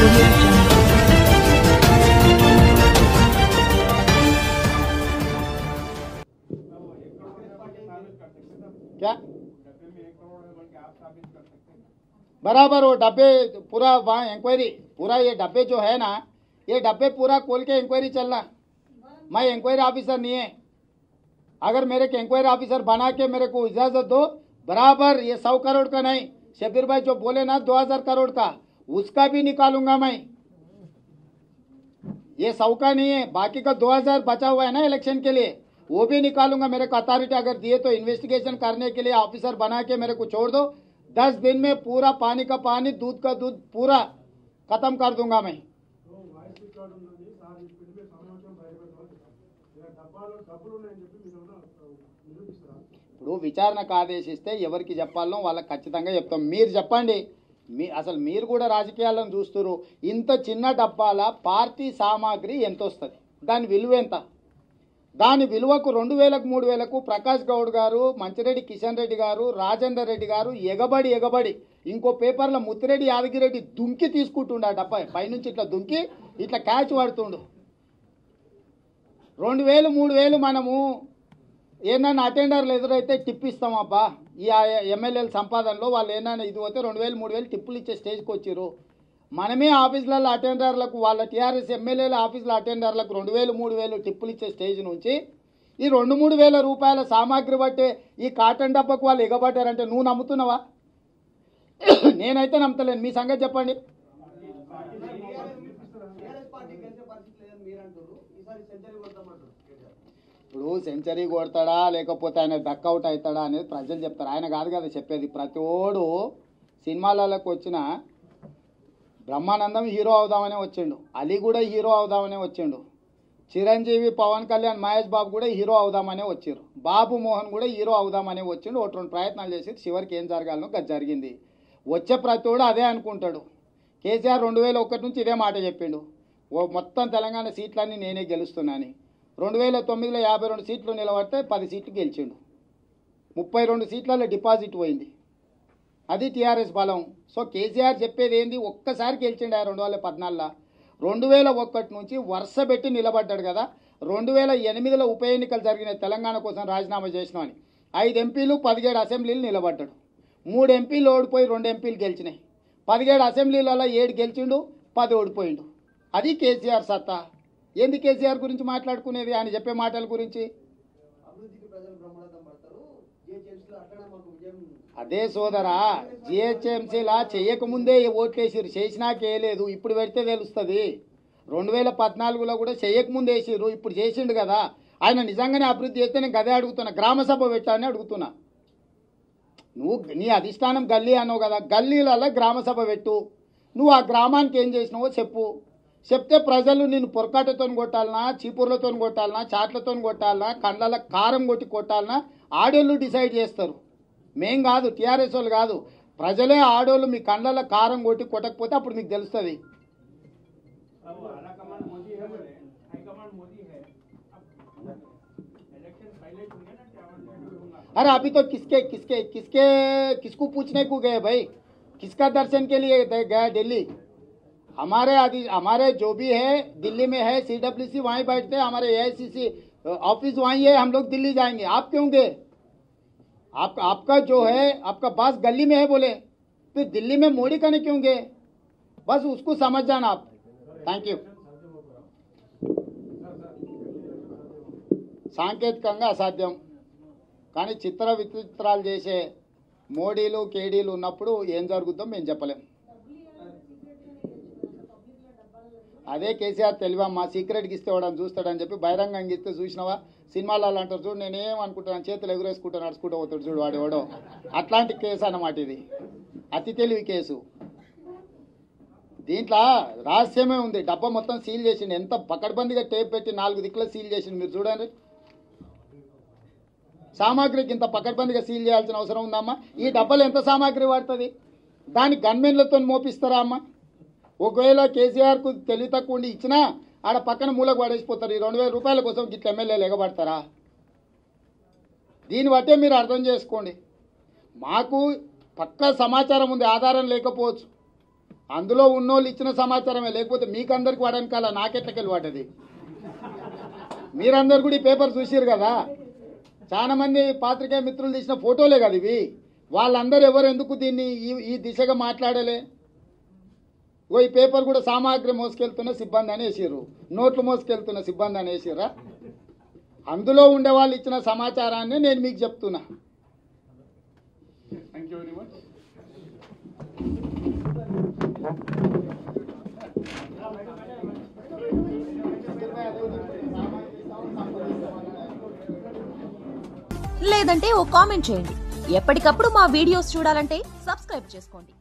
audio jungle. क्या बराबर वो डब्बे पूरा वहाँ इंक्वायरी पूरा ये डब्बे जो है ना ये डब्बे पूरा खोल के इंक्वायरी चलना। मैं इंक्वायरी ऑफिसर नहीं है। अगर मेरे को इंक्वायरी ऑफिसर बना के मेरे को इजाजत दो बराबर ये 100 करोड़ का नहीं शब्बीर भाई जो बोले ना 2000 करोड़ का उसका भी निकालूंगा मैं। ये 100 का नहीं है बाकी का 2000 बचा हुआ है ना इलेक्शन के लिए वो भी निकालूंगा। मेरे को अथॉरिटी अगर दिए तो इन्वेस्टिगेशन करने के लिए ऑफिसर बना के मेरे को छोड़ दो 10 दिन में पूरा पानी का पानी दूध का दूध पूरा खत्म कर दूंगा मैं। ఇప్పుడు విచారణకు ఆదేశిస్తే ఎవరికి చెప్పాలో వాళ్ళకి ఖచ్చితంగా చెప్తాం। మీరు చెప్పండి అసలు మీరు కూడా రాజకీయాలను చూస్తున్నారు ఇంత చిన్న డబ్బాల పార్టీ సామాగ్రి ఎంత వస్తుంది దాని విలువ ఎంత దాని విలువకు 2000కు 3000కు ప్రకాష్ గౌడ్ గారు మంచిరెడ్డి కిషన్ రెడ్డి గారు రాజేందర్ రెడ్డి గారు ఎగబడి ఇంకో పేపర్లో ముత్తిరెడ్డి యాదగిరెడ్డి దుంకి తీసుకుంటుండ డబ్బా పైనుంచి ఇట్లా దుంకి ఇట్లా క్యాచ్ పడుతుండు 2000 3000 మనము ఏమన్నా అటెండర్లు ఎదురైతే టిప్ ఇస్తామబ్బా ఈ ఎమ్మెల్యేల సంపాదనలో వాళ్ళు ఏమన్నా ఇది పోతే 2000 3000 టిప్పులు ఇచ్చే స్టేజ్కి వచ్చారు। మనమే ఆఫీసులలో అటెండర్లకు వాళ్ళ టీఆర్ఎస్ ఎమ్మెల్యేల ఆఫీసుల అటెండర్లకు 2000 3000 టిప్పులు ఇచ్చే స్టేజ్ నుంచి ఈ 2-3 వేల రూపాయల సామాగ్రి బట్టే ఈ కాటన్ డబ్బాకు వాళ్ళు ఎగబడ్డారంటే నువ్వు నమ్ముతున్నావా? నేనైతే నమ్మతలేను। మీ సంగతి చెప్పండి। ఇప్పుడు సెంచరీ కొడతాడా లేకపోతే ఆయన డక్అవుట్ అవుతాడా అనేది ప్రజలు చెప్తారు। ఆయన కాదు కదా చెప్పేది। ప్రతి ఓడు సినిమాలకు వచ్చిన బ్రహ్మానందం హీరో అవుదామనే వచ్చిండు, అలీ కూడా హీరో అవుదామనే వచ్చిండు, చిరంజీవి పవన్ కళ్యాణ్ మహేష్ బాబు కూడా హీరో అవుదామనే వచ్చారు, బాబు మోహన్ కూడా హీరో అవుదామనే వచ్చిండు। ఒకటి 2 ప్రయత్నాలు చేసి చివరికి ఏం జరగాలనో అది జరిగింది। వచ్చే ప్రతి ఓడు అదే అనుకుంటాడు। కేసీఆర్ 2001 నుంచి ఇదే మాట చెప్పిండు, ఓ మొత్తం తెలంగాణ సీట్లన్నీ నేనే గెలుస్తున్నాను। 2009లో 52 సీట్లు నిలబడితే 10 సీట్లు గెలిచిండు, 32 సీట్లలో డిపాజిట్ పోయింది, అది టీఆర్ఎస్ బలం। సో కేసీఆర్ చెప్పేది ఏంది ఒక్కసారి గెలిచిండు 2014లో 2001 నుంచి వరుస పెట్టి నిలబడ్డాడు కదా। 2008లో ఉప ఎన్నికలు జరిగిన తెలంగాణ కోసం రాజీనామా చేసినామని 5 ఎంపీలు 17 అసెంబ్లీలు నిలబడ్డాడు, 3 ఎంపీలు ఓడిపోయి 2 ఎంపీలు గెలిచినాయి, 17 అసెంబ్లీలలో 7 గెలిచిండు 10 ఓడిపోయిండు। అది కేసీఆర్ సత్తా। ఏంది కేసీఆర్ గురించి మాట్లాడుకునేది ఆయన చెప్పే మాటల గురించి? అదే సోదరా జిహెచ్ఎంసీలా చేయకముందే ఓట్లేసిరు, చేసినాక వేయలేదు, ఇప్పుడు పెడితే తెలుస్తుంది। 2014లో కూడా చేయకముందు వేసిరు, ఇప్పుడు చేసిండు కదా। ఆయన నిజంగానే అభివృద్ధి చేస్తే నేను గదే అడుగుతున్నా, గ్రామ సభ పెట్టాలని అడుగుతున్నా। నువ్వు నీ అధిష్టానం గల్లీ అన్నావు కదా, గల్లీలలో గ్రామ సభ పెట్టు, నువ్వు ఆ గ్రామానికి ఏం చేసినావో చెప్పు, చెప్తే ప్రజలు నిన్ను పొరకాటతో కొట్టాలనా చీపుర్లతో కొట్టాలనా చాట్లతో కొట్టాలనా కండ్ల కారం కొట్టి కొట్టాలనా ఆడోళ్ళు డిసైడ్ చేస్తారు, మేం కాదు, టీఆర్ఎస్ వాళ్ళు కాదు, ప్రజలే ఆడోళ్ళు మీ కండ్ల కారం కొట్టి కొట్టకపోతే అప్పుడు మీకు తెలుస్తుంది। अरे अभी तो किसके किसके किसके किसको पूछने को गए भाई, किसका दर्शन के लिए गया दिल्ली? हमारे जो भी है दिल्ली में है सीडब्ल्यूसी वहीं बैठते हैं, हमारे एआईसीसी ऑफिस वहीं है, हम लोग दिल्ली जाएंगे, आप क्यों गए? आपका जो है आपका बास गली में है बोले, फिर दिल्ली में मोदी करने क्यों गए? बस उसको समझ जाना आप। Thank you. సాంకేతికంగా అసాధ్యం కానీ చిత్ర విచిత్రాలు చేసే మోడీలు కేడీలు ఉన్నప్పుడు ఏం జరుగుతుందో మేము చెప్పలేం। అదే కేసీఆర్ తెలివమ్మా, సీక్రెట్కి ఇస్తే వాడని చూస్తాడని చెప్పి బహిరంగంగా ఇస్తే చూసినావా? సినిమాలలో అంటారు చూడు, నేనేమనుకుంటున్నాను చేతులు ఎగురేసుకుంటూ నడుచుకుంటూ పోతాడు చూడు వాడేవాడో, అట్లాంటి కేసు అన్నమాట ఇది, అతి తెలివి కేసు। దీంట్లో రహస్యమే ఉంది, డబ్బా మొత్తం సీల్ చేసిండు, ఎంత పకడ్బందీగా టేప్ పెట్టి 4 దిక్కులు సీల్ చేసిండు మీరు చూడండి। సామాగ్రికి ఇంత పకడ్బందీగా సీల్ చేయాల్సిన అవసరం ఉందమ్మా? ఈ డబ్బాలు ఎంత సామాగ్రి వాడుతుంది? దాన్ని గన్మెన్లతో మోపిస్తారా అమ్మా? ఒకవేళ కేసీఆర్కు తెలివి తక్కువ ఉండి ఇచ్చినా ఆడ పక్కన మూలకు పడేసిపోతారు, ఈ 2000 రూపాయల కోసం గిట్ల ఎమ్మెల్యేలు ఎగబడతారా? దీన్ని బట్టే మీరు అర్థం చేసుకోండి। మాకు పక్కా సమాచారం ఉంది, ఆధారం లేకపోవచ్చు, అందులో ఉన్నోళ్ళు ఇచ్చిన సమాచారమే, లేకపోతే మీకందరికి వాడనకాల నాకెట్లకెళ్ళి వాటది. మీరందరు కూడా ఈ పేపర్ చూసిరు కదా, చాలా మంది పాత్రికేయ మిత్రులు తీసిన ఫోటోలే కదా ఇవి. వాళ్ళందరూ ఎవరు ఎందుకు దీన్ని ఈ దిశగా మాట్లాడలే? ఈ పేపర్ కూడా సామాగ్రి మోసుకెళ్తున్న సిబ్బంది అని వేసిర్రు, నోట్లు మోసుకెళ్తున్న సిబ్బంది అని వేసిర్రా? అందులో ఉండే వాళ్ళు ఇచ్చిన సమాచారాన్ని నేను మీకు చెప్తున్నా. Thank you very much. లేదంటే ఓ కామెంట్ చేయండి. ఎప్పటికప్పుడు మా వీడియోస్ చూడాలంటే సబ్స్క్రైబ్ చేసుకోండి.